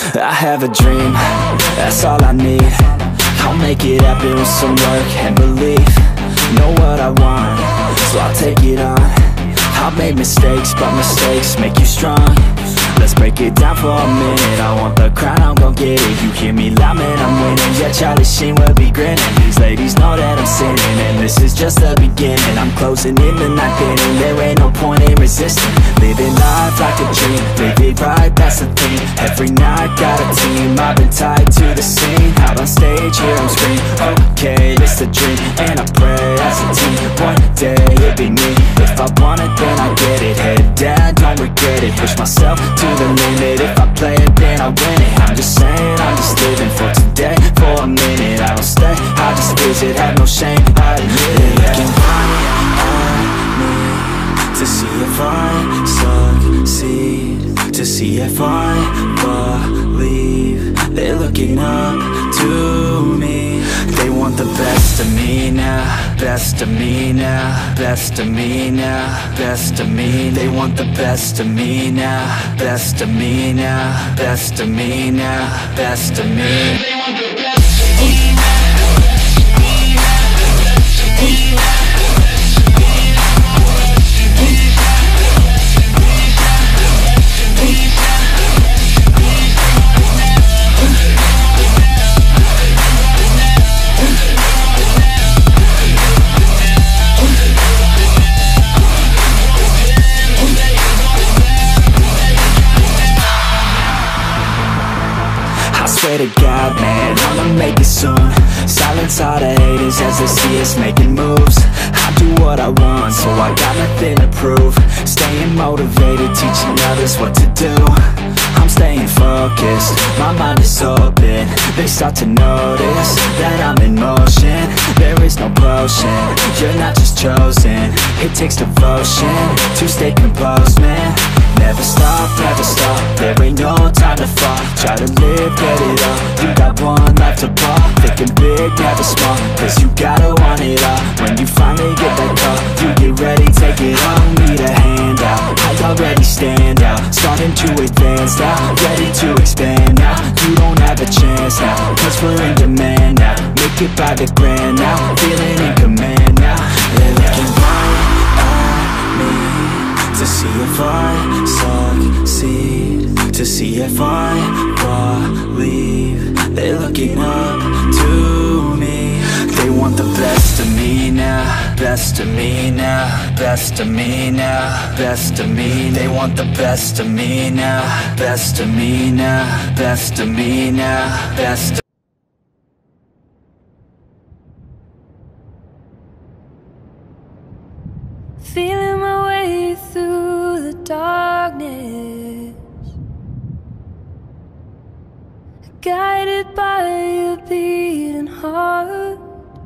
I have a dream, that's all I need. I'll make it happen with some work and belief. Know what I want, so I'll take it on. I've made mistakes, but mistakes make you strong. Let's break it down for a minute. I want the crown, I'm gon' get it. You hear me loud, man, I'm winning. Yeah, Charlie Sheen will be grinning. These ladies know that I'm sinning, and this is just the beginning. I'm closing in the night inning. There ain't no point in resisting. Living life like a dream, live it right, that's the thing. Every night, got a team, I've been tied to the scene. Out on stage, here I'm screaming, okay, it's a dream. And I pray as a team, one day it'll be me. If I want it, then I get it. Head down, don't regret it. Push myself to the limit. If I play it, then I win it. I'm just saying, I'm just living for today. For a minute, I don't stay, I just visit. Have no shame, I admit it. Looking right at me to see if I succeed, to see if I believe. They're looking up to me. They want the best of me now, best of me now, best of me now, best of me. They want the best of me now, best of me now, best of me now, best of me. They want the best of me now. Swear to God, man, I'ma make it soon. Silence all the haters as they see us making moves. I do what I want, so I got nothing to prove. Staying motivated, teaching others what to do. I'm staying focused, my mind is open. They start to notice that I'm in motion. There is no potion, you're not just chosen. It takes devotion to stay composed, man. Never stop, there ain't no time to fall. Try to live, get it all, you got one life to ball. Thinking big, never small, cause you gotta want it all. When you finally get that call, you get ready, take it all. Need a hand out, I already stand out. Starting to advance now, ready to expand now. You don't have a chance now, cause we're in demand now. Make it by the grand now, feeling in command now. They're looking right at me to see if I succeed, to see if I believe. They're looking up to me. They want the best of me now, best of me now, best of me now, best of me. They want the best of me now, best of me now, best of me now, best of. Feeling my way through the darkness, guided by a beating heart.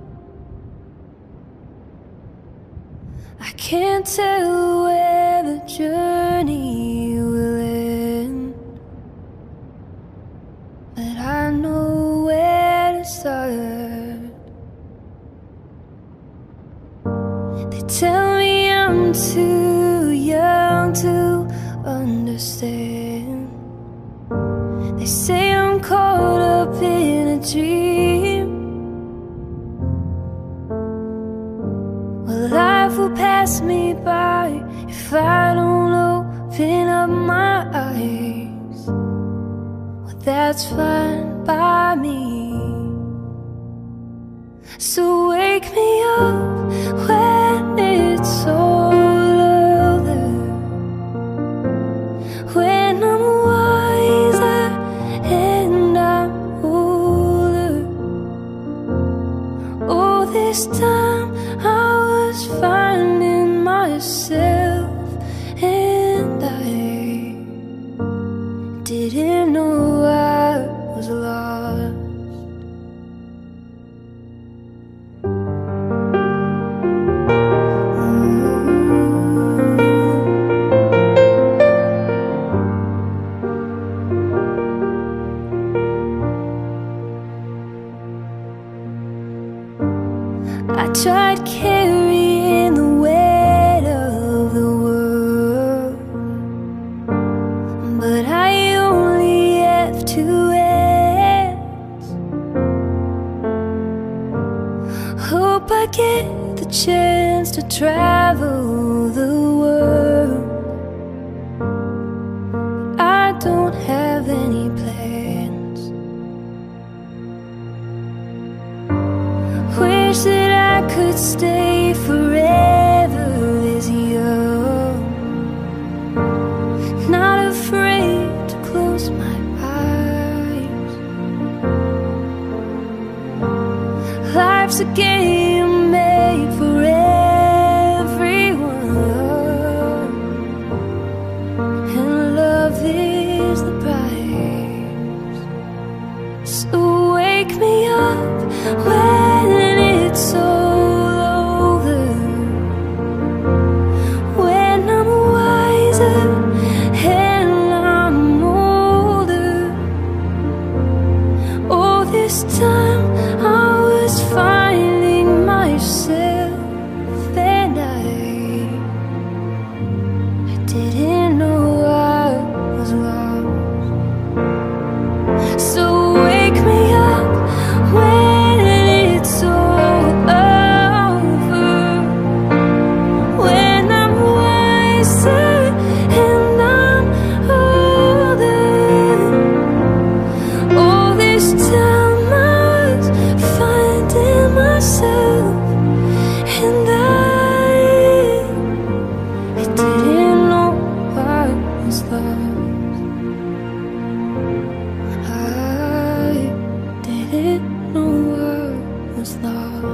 I can't tell where the journey will end, but I know where to start. They tell me I'm too young to understand. They say I'm caught up in a dream. Well, life will pass me by if I don't open up my eyes. Well, that's fine by me. So wake me up when it's all over, when I'm wiser and I'm older. Oh, this time I was finding myself, and I didn't know I was lost. I tried carrying the weight of the world, but I only have to chance to travel the world. I don't have any plans. Wish that I could stay forever this young, not afraid to close my eyes. Life's a game made for everyone, and love is the prize. So wake me up when it's all over, when I'm wiser and I'm older. All this time I was finding myself, and I didn't know I was lost. So wake me up when it's all over, when I'm wiser and I'm older. All this time I was finding myself, and I didn't know I was lost. I didn't know I was lost.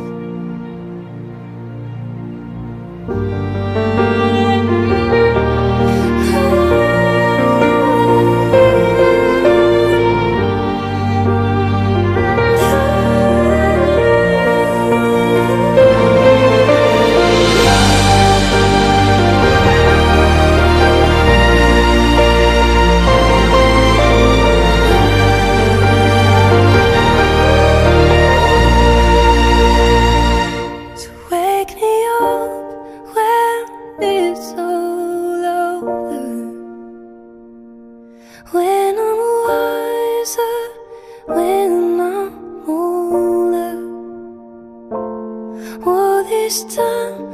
So wake me up when it's all over, when I'm wiser, when I'm older. All this time